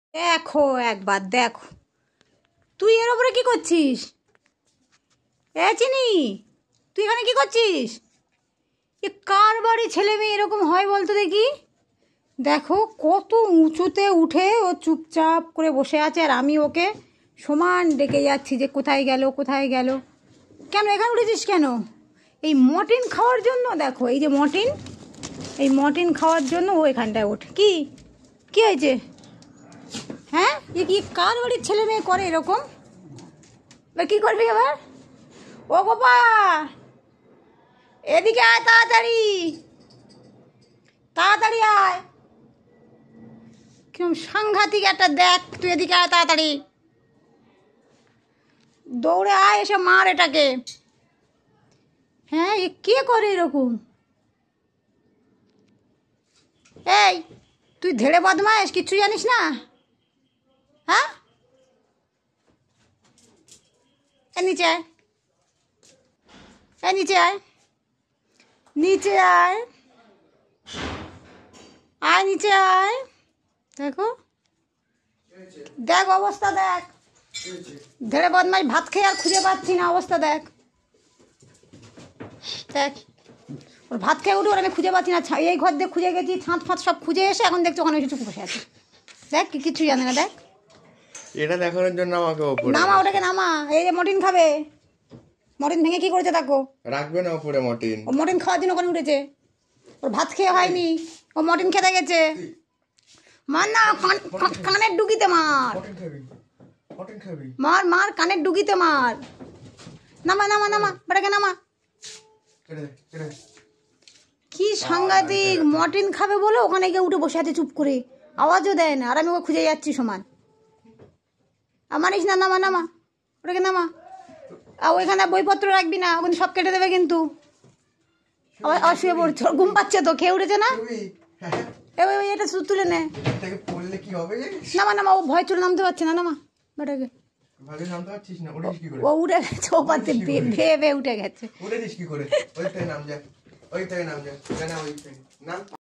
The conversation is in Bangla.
দেখো একবার দেখো, তুই এর ওপরে কি করছিস? এ চিনি, তুই এখানে কি করছিস? এ কার বাড়ি ছেলে মেয়ে এরকম হয় বলতো দেখি? দেখো কত উঁচুতে উঠে ও চুপচাপ করে বসে আছে, আর আমি ওকে সমান ডেকে যাচ্ছি যে কোথায় গেল কোথায় গেল। কেন এখানে উঠেছিস কেন? এই মর্টিন খাওয়ার জন্য? দেখো এই যে মর্টিন, এই মর্টিন খাওয়ার জন্য ও এখানটায় ওঠে। কি কি হয়েছে? হ্যাঁ, এ কি কার বাড়ির ছেলে মেয়ে করে এরকম? এবার কী করবি এবার? ও গোপা, এদিকে আয় তাড়াতাড়ি, তাড়াতাড়ি আয়। কিরম সাংঘাতিক একটা, দেখ তুই এদিকে আয় তাড়াতাড়ি, দৌড়ে আয়, এসে মার এটাকে। হ্যাঁ, এ কে করে এরকম? এই তুই ধেড়ে বদমাইশ, কিচ্ছু জানিস না? হ্যাঁ, এ নিচে আয়, এ নিচে আয়, নিচে আয়, আয় নিচে আয়। দেখো, দেখ অবস্থা দেখ, ধেড়ে বদমাইশ, ভাত খেয়ে আর খুঁজে পাচ্ছি না, অবস্থা দেখ। দেখ ওর ভাত খেয়ে উঠে, ওর আমি খুঁজে পাচ্ছি না। এই ঘর দিয়ে খুঁজে গেছি, ছাঁদ ফাঁদ সব খুঁজে এসে এখন দেখছি ওখানে চুপ বসে আছে। দেখ কিচ্ছু জানে না। দেখ, এটা দেখানোর জন্য আমাকে ওপরে নামা ওটাকে, নামা। এই যে মর্টিন খাবে, মর্টিন ভেঙে কি করেছে দেখো। রাখবে না ওপরে মর্টিন? ও মর্টিন খাওয়ার জন্য ওখানে উঠেছে, ওর ভাত খেয়ে হয়নি, ও মর্টিন খেতে গেছে। মার না, কানের ডুকিতে মার, মার মার, কানের ডুকিতে মার। নামা নামা নামা, বেটাকে নামা। কি সাংঘাতিক, মর্টিন খাবে বলে ওখানে গিয়ে উঠে বসে আছে চুপ করে, আওয়াজও দেয় না, আর আমি ওকে খুঁজে যাচ্ছি সমান। মানিস না, নামা নামা ওটাকে, নামা। আর ওইখানে বইপত্র রাখবি না, ওখানে সব কেটে দেবে কিন্তু। আবার শুয়ে পড়ছে, ওর ঘুম পাচ্ছে তো, খেয়ে উঠেছে না। এটা তুলে নে, নামা নামা, ও ভয় চলে নামতে পারছে না, নামা বেটাকে। ও উঠে গেছে, ও পাচ্ছে, ভেয়ে ভেয়ে উঠে গেছে।